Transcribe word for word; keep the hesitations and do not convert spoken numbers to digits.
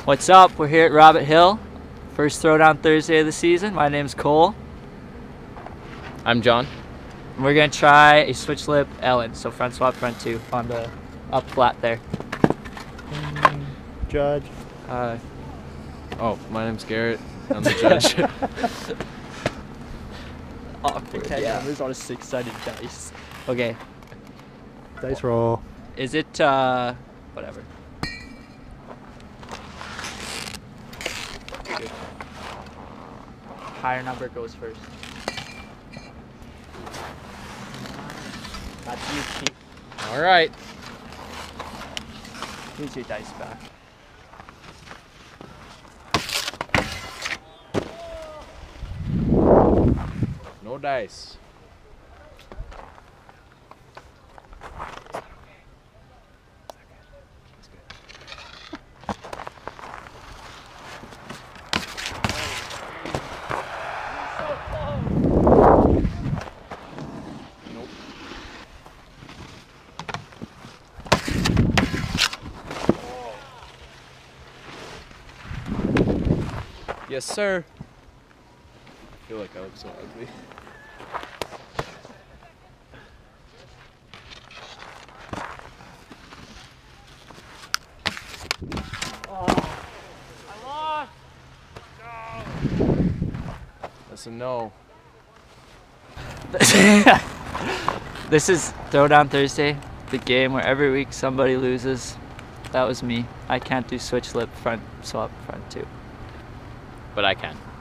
What's up? We're here at Rabbit Hill. First Throwdown Thursday of the season. My name's Kohl. I'm John. And we're going to try a switch lip Ellen. So front swap, front two on the up flat there. Judge. Uh, Oh, my name's Garrett. I'm the judge. awkward. Yeah. Numbers on a six-sided dice. Okay. Dice roll. Is it, uh, whatever. Higher number goes first. That's you, Pete. All right. Here's your dice back. No dice. Nope. Yes, sir. I feel like I look so ugly. That's a no. This is Throwdown Thursday, the game where every week somebody loses. That was me. I can't do switch lip front swap front two. But I can.